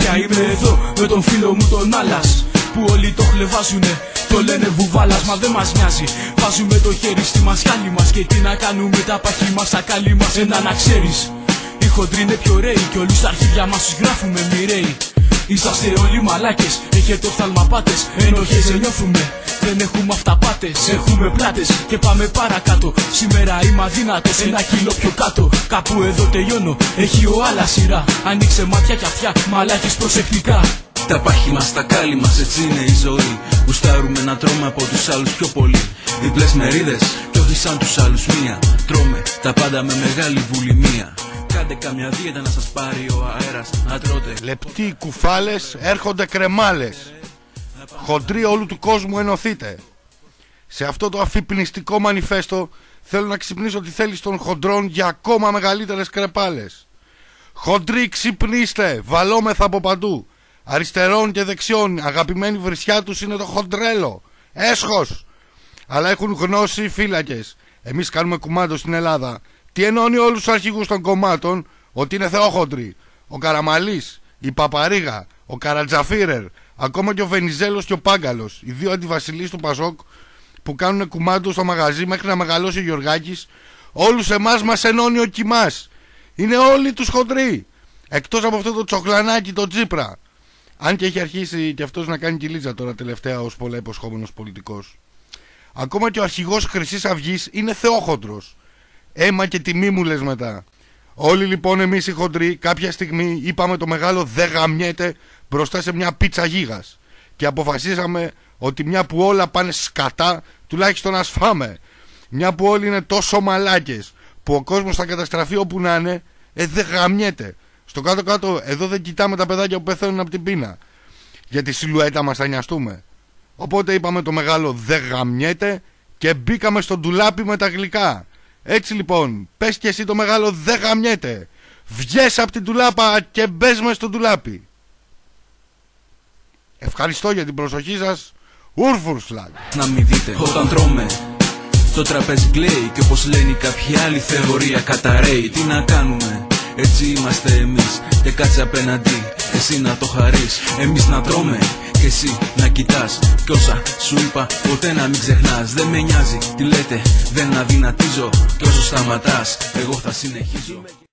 παιδιά, είμαι εδώ με τον φίλο μου τον Άλλας, που όλοι το χλεβάζουνε, το λένε βουβάλας, μα δεν μας νοιάζει. Βάζουμε το χέρι στη μασχάλη μας και τι να κάνουμε τα παχύ μας, τα καλή μας. Ένα να ξέρεις, οι χοντροί είναι πιο ωραίοι κι όλους τα αρχίδια μας τους γράφουμε μοιραίοι. Είσαστε όλοι μαλάκες, έχετε οφθαλμαπάτες, ενοχές δεν νιώθουμε, δεν έχουμε αυταπάτες. Έχουμε πλάτες και πάμε παρακάτω, σήμερα είμαι αδύνατος, ένα κιλό πιο κάτω. Κάπου εδώ τελειώνω, έχει ο Άλλας σειρά, ανοίξε μάτια κι αυτιά, μαλάκες προσεκτικά. Τα πάχη μας, τα κάλλη μας, έτσι είναι η ζωή. Γουστάρουμε να τρώμε από τους άλλους πιο πολύ. Διπλές μερίδες κι όχι σαν τους άλλους μία. Τρώμε τα πάντα με μεγάλη βουλημία. Κάντε καμιά δίαιτα να σας πάρει ο αέρας, να τρώτε. Λεπτοί κουφάλες έρχονται κρεμάλες. Χοντροί όλου του κόσμου ενωθείτε. Σε αυτό το αφυπνιστικό μανιφέστο θέλω να ξυπνήσω τη θέληση των χοντρών για ακόμα μεγαλύτερες κρεπάλες. Χοντροί ξυπνήστε, βαλόμεθα από παντού. Αριστερών και δεξιών, αγαπημένη βρισιά τους είναι το χοντρέλο, έσχος. Αλλά έχουν γνώση οι φύλακες. Εμείς κάνουμε κουμάντο στην Ελλάδα. Τι ενώνει όλους τους αρχηγούς των κομμάτων? Ότι είναι θεόχοντροι. Ο Καραμαλής, η Παπαρίγα, ο Καρατζαφίρερ, ακόμα και ο Βενιζέλος και ο Πάγκαλος, οι δύο αντιβασιλείς του Πασόκ που κάνουν κουμάντο στο μαγαζί μέχρι να μεγαλώσει ο Γιωργάκης. Όλους εμάς μας ενώνει ο Κιμάς. Είναι όλοι τους χοντροί, εκτός από αυτό το τσοκλανάκι, το Τσίπρα. Αν και έχει αρχίσει και αυτός να κάνει κυλίτσα τώρα τελευταία ως πολλά υποσχόμενος πολιτικός. Ακόμα και ο αρχηγός Χρυσής Αυγής είναι θεόχοντρος. Έμα και τιμή μου λες μετά. Όλοι λοιπόν εμείς οι χοντροί κάποια στιγμή είπαμε το μεγάλο δε γαμιέται μπροστά σε μια πίτσα γίγας. Και αποφασίσαμε ότι μια που όλα πάνε σκατά, τουλάχιστον ας φάμε. Μια που όλοι είναι τόσο μαλάκες που ο κόσμος θα καταστραφεί όπου να είναι, δε γαμιέται. Στο κάτω-κάτω εδώ δεν κοιτάμε τα παιδάκια που πεθαίνουν από την πείνα. Για τη σιλουέτα μας θα νοιαστούμε. Οπότε είπαμε το μεγάλο δε γαμιέται και μπήκαμε στο ντουλάπι με τα γλυκά. Έτσι λοιπόν, πες και εσύ το μεγάλο δε γαμιέται. Βγες από την ντουλάπα και μπες μες στο ντουλάπι. Ευχαριστώ για την προσοχή σας. Ούρφουρσλαντ. Να μην δείτε όταν τρώμε, το τραπέζι κλαίει και όπως λένε κάποιοι άλλοι θεωρία καταραίει. Τι να κάνουμε, έτσι είμαστε εμείς και κάτσε απέναντι εσύ να το χαρείς. Εμείς να τρώμε και εσύ να κοιτάς, κι όσα σου είπα ποτέ να μην ξεχνάς. Δεν με νοιάζει τι λέτε, δεν αδυνατίζω, κι όσο σταματάς εγώ θα συνεχίζω.